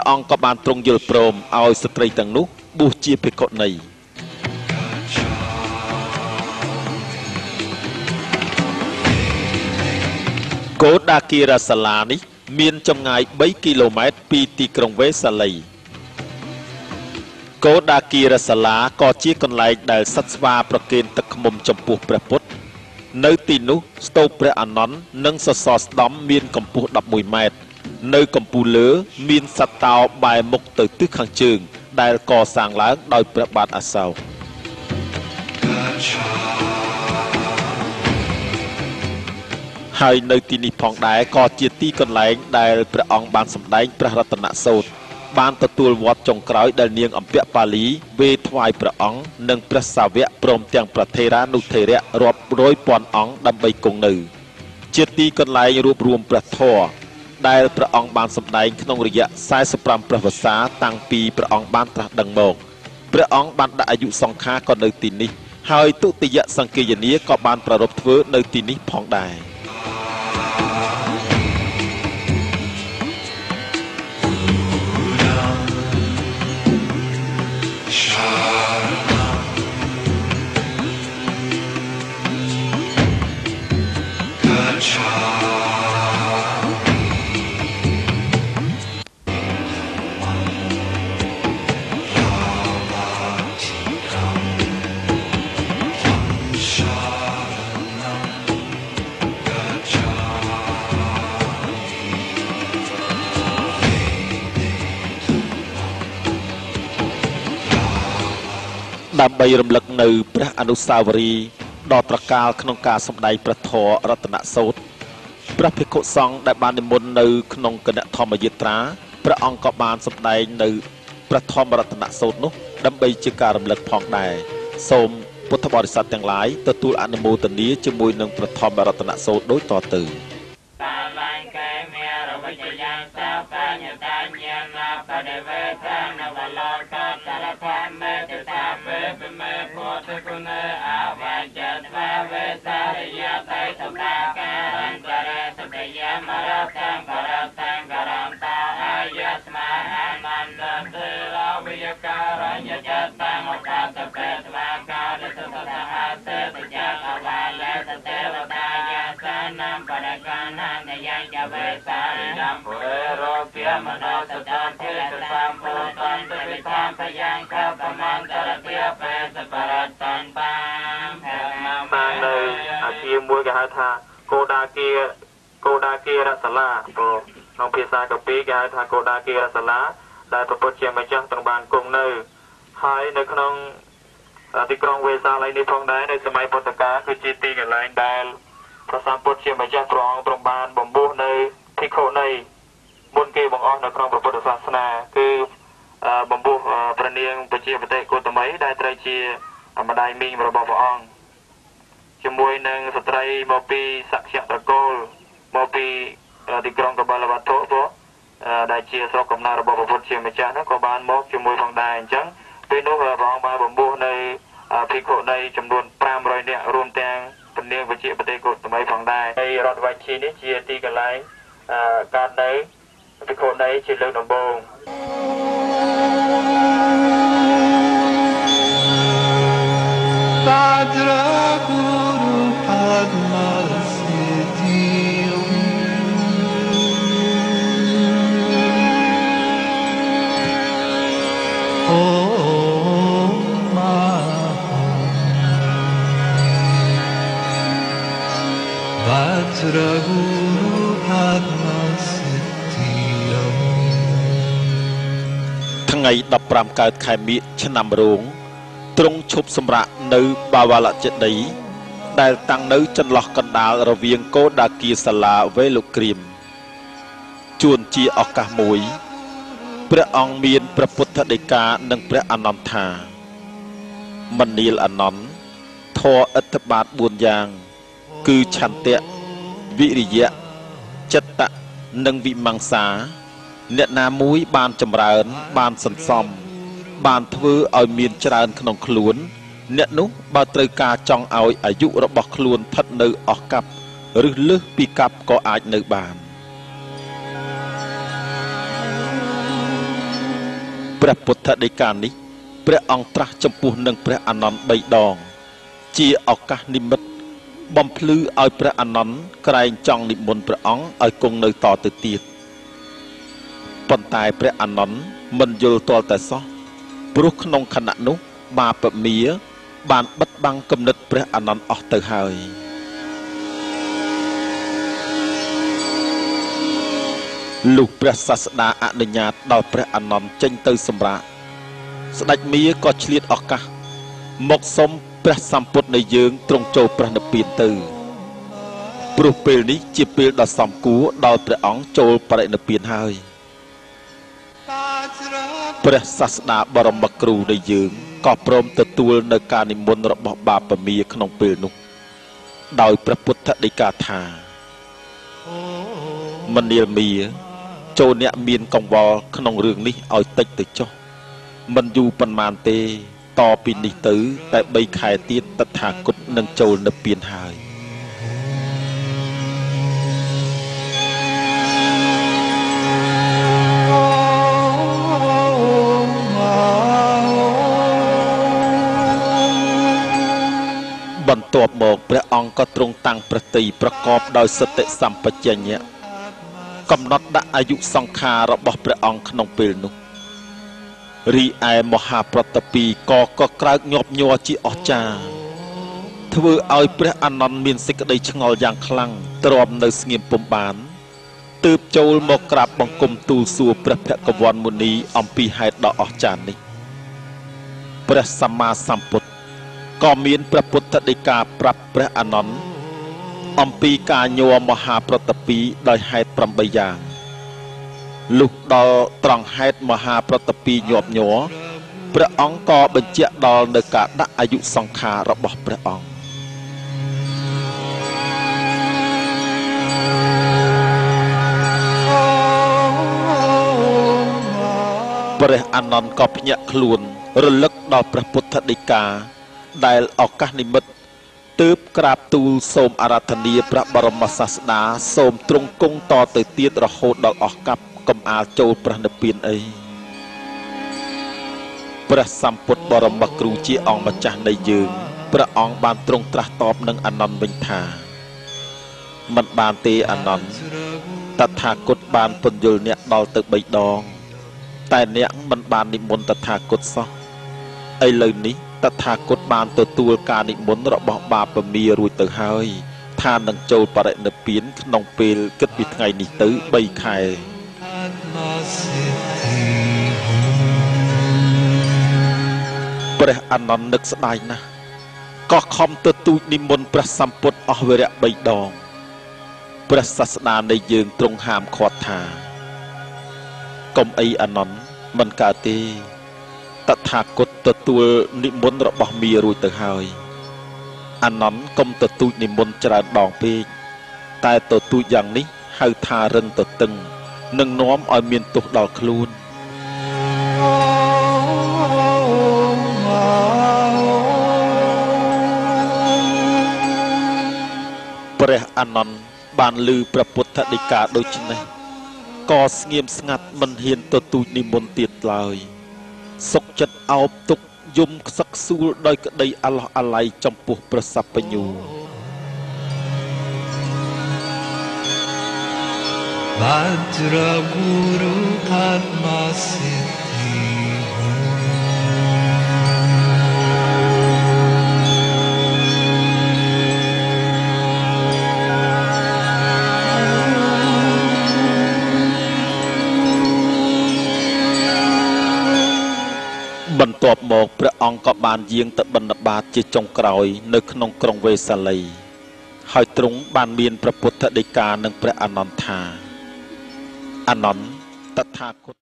អង្គក៏បានទ្រង់យល់ព្រមឲ្យស្ត្រីទាំងនោះបួសជាភិក្ខុនីកោដាគិរសាឡានេះមានចម្ងាយ3គីឡូម៉ែត្រពីទីក្រុងវេសាលីកោដាគិរសាឡាក៏ជាកន្លែងដែលសត្វស្វាប្រគេនទឹកឃ្មុំចំពោះព្រះពុទ្ធនៅទីនោះស្ទូបព្រះអានន្ទនិងសសរស្តម្ភមានកម្ពស់11ម៉ែត្រនៅកំពូលលើមានសត្វតោបែរមុខទៅទិសខាងជើងដែលកសាងឡើងដោយព្រះបាទអសោកហើយនៅទីនេះផងដែរក៏ជាទីកន្លែងដែលព្រះអង្គបានសម្ដែងព្រះរតនសូត្របានទទួលវត្តចុងក្រោយដែលនាងអម្ពាក់ប៉ាលីវេថ្វាយព្រះអង្គនិងព្រះសាវកព្រមទាំងប្រធេរានុធេរៈរាប់រយពាន់អង្គដើម្បីគង់នៅជាទីកន្លែងរួបរวมព្រះធម៌ដែលព្រះអង្គបានសម្ដែងក្នុងរយៈ45ព្រះវស្សាតាំងពីព្រះអង្គបានត្រាស់ដឹងមកព្រះអង្គបានដាក់អាយុសង្ខារក៏នៅទីនេះហើយទុតិយសង្គាយនាក៏បានប្រារព្ធធ្វើនៅទីនេះផងដែរដើម្បីរំលឹកនៅព្រះអនុស្សាវរីយ៍ដ៏ត្រកាលក្នុងការសម្ដែងព្រះធម៌រតនសូត្រព្រះភិក្ខុសង្ឃដែលបាននិមន្តនៅក្នុងគណៈធម្មយាត្រាព្រះអង្គក៏បានសម្ដែងនៅព្រះធម្មរតនសូត្រនោះដើម្បីជាការរំលឹកផងដែរសូមពុទ្ធបរិស័ទទាំងឡាយទទួលអនុមោទនាជាមួយនឹងព្រះធម្មរតនសូត្រដូចតទៅមួយគេហៅថាកោដាគិរសាឡាក្នុងភាសាកាពីគេហៅថាកោដាគិរសាឡាដែលព្រះពុទ្ធជាម្ចាស់ទ្រង់បានគង់នៅហើយនៅក្នុងទីក្រុងវេសាលីនេះផងដែរនៅសម័យពុទ្ធកាលគឺជាទីកន្លែងដែលព្រះសម្ពុទ្ធជាម្ចាស់ព្រះអង្គទ្រង់បានបំពុះនៅភិក្ខុនីមុនគេបង្អស់នៅក្នុងព្រះពុទ្ធសាសនាគឺបំពុះព្រះនាងបជាបតិគោតមីដែលត្រូវជាម្ដាយមីងរបស់ព្រះអង្គជាមួយនឹងស្ត្រីមកពីសក្យត្រកូលមកពីទីក្រុងកបលវត្ថុដែលជាស្រុកកំណើតរបស់ព្រះពុទ្ធជាម្ចាស់នោះក៏បានមកជាមួយផងដែរអញ្ចឹងពេលនោះព្រះអង្គបានបំពុះនៅភិក្ខុនីចំនួន500នាក់រួមទាំងព្រះនាងវជាបតិគោតមីផងដែរហើយរដ្ឋវិជានេះជាទីកន្លែងកើតនៅភិក្ខុនីជាលើកដំបូងថ្ងៃ15កើតខែមិញឆ្នាំរោងទ្រង់ឈប់សម្រាកនៅបាវលចេតិយដែលតាំងនៅចន្លោះកណ្ដាលរវាងកោដាគិសាឡាវេលោកក្រៀមជួនជាឱកាសមួយព្រះអង្គមានព្រះពុទ្ធដីកានិងព្រះអនន្តថាមនាលអនន្តធម៌អត្ថបាត4យ៉ាងគឺឆន្ទៈវិរិយៈចិត្តៈនិងវិមង្សាអ្នកណាមួយបានចម្រើនបានសន្សំបានធ្វើឲ្យមានច្រើនក្នុងខ្លួនអ្នកនោះបើត្រូវការចង់ឲ្យអាយុរបស់ខ្លួនស្ថិតនៅអស់កັບឬលើសពីកັບក៏អាចនៅបានព្រះពុទ្ធដីកានេះព្រះអង្គត្រាស់ចំពោះនឹងព្រះអានន្ទ3 ដងជាឱកាសនិមិត្តបំភ្លឺឲ្យព្រះអានន្ទក្រែងចង់និមន្តព្រះអង្គឲ្យគង់នៅតទៅទៀតប៉ុន្តែព្រះអានន្ទមិនយល់ទាល់តែសោះព្រោះក្នុងខណៈនោះបាបមាបានបិទបាំងគំនិតព្រះអានន្ទអស់ទៅហើយលុះព្រះសាស្តាអនុញ្ញាតដល់ព្រះអានន្ទចេញទៅសម្រាកស្ដេចមាក៏ឆ្លៀតឱកាសមកសុំព្រះសម្ពុទ្ធនៃយើងទ្រង់ចូលព្រះនិព្វានទៅព្រោះពេលនេះជាពេលដ៏សំគួរដល់ព្រះអង្គចូលបរិនិព្វានហើយព្រះសាស្តាបរមគ្រូនៃយើងក៏ព្រមទទួលនៅការនិមន្តរបស់បាបមាក្នុងពេលនោះដោយព្រះពុទ្ធដីកាថាមនាលមាចូលអ្នកមានកង្វល់ក្នុងរឿងនេះឲ្យតិចទៅចុះមិនយូរប៉ុន្មានទេតពីនេះទៅតែ3 ខែទៀតតថាគតនឹងចូលនិព្វានហើយបន្ទាប់មកព្រះអង្គក៏ទ្រង់តាំងព្រះទ័យប្រកបដោយសតិសម្បជញ្ញៈកំណត់ដាក់អាយុសង្ខាររបស់ព្រះអង្គក្នុងពេលនោះរីឯមហាប្រតពីក៏ក្រើកញាប់ញ័រជាអស្ចារ្យធ្វើឲ្យព្រះអានន្ទមានសេចក្តីឆ្ងល់យ៉ាងខ្លាំងទ្រាំនៅស្ងៀមពុំបានទើបចូលមកក្រាបបង្គំទូលសួរព្រះភគវន្តមុនីអំពីហេតុដ៏អស្ចារ្យនេះព្រះសម្មាសម្ពុទ្ធក៏មានព្រះពុទ្ធដីកាប្រាប់ព្រះអានន្ទអំពីការញ័រមហាប្រតពីដោយហេតុ8 យ៉ាងលុះដល់ត្រង់ហេតុមហាប្រតពីញាប់ញ័រព្រះអង្គក៏បញ្ជាក់ដល់នៅការដាក់អាយុសង្ខាររបស់ព្រះអង្គព្រះអានន្ទក៏ភ្ញាក់ខ្លួនរលឹកដល់ព្រះពុទ្ធដីកាដែលឱកាសនិមិត្តទើបក្រាបទូលសូមអារាធនាព្រះបរមសាស្តាសូមទ្រង់គង់តទៅទៀតរហូតដល់អស់កັບកំអាលចូលព្រះនិព្វានអីព្រះសម្ពុទ្ធបរមគ្រូជាអង្គម្ចាស់នៃយើងព្រះអង្គបានទ្រង់ត្រាស់តបនឹងអានន្ទវិញថាមិនបានទេអានន្ទតថាគតបានពន្យល់អ្នកដល់ទៅ3 ដងតែអ្នកមិនបាននិមន្តតថាគតសោះឥឡូវនេះតថាគតបានទទួលការនិមន្តរបស់បាបមារួចទៅហើយថានឹងចូលបរិនិព្វានក្នុងពេលគិតពីថ្ងៃនេះទៅ3 ខែព្រះអានន្ទនឹកស្ដាយណាស់ក៏ខំទៅទូចនិមន្តព្រះសម្ពុទ្ធអស់វរៈ3 ដងព្រះសាស្តានៃយើងទ្រង់ហាមឃាត់ថាកុំអីអានន្ទមិនកើតទេតថាគតទទួលនិមន្តរបស់មារួចទៅហើយអានន្ទកុំទៅទូចនិមន្តច្រើនដងពេកតែទៅទូចយ៉ាងនេះហៅថារឹងទៅតឹងនឹងនាំឲ្យមានទោសដល់ខ្លួនព្រះអានន្ទបានឮព្រះពុទ្ធដីកាដូច្នេះក៏ស្ងៀមស្ងាត់មិនហ៊ានទៅទូចនិមន្តទៀតឡើយសុខចិត្តអោបទុកយំខ្សឹកខ្សួលដោយក្តីអាឡោះអាល័យចំពោះព្រះសព្វញ្ញូVajra Guru Atma Siddhiបន្ទាប់មកព្រះអង្គក៏បានយាងទៅបិណ្ឌបាតជាចុងក្រោយនៅក្នុងក្រុងវេសាលីហើយទ្រង់បានមានព្រះពុទ្ធដីកានឹងព្រះអានន្ទថាអានន្ទតថាគត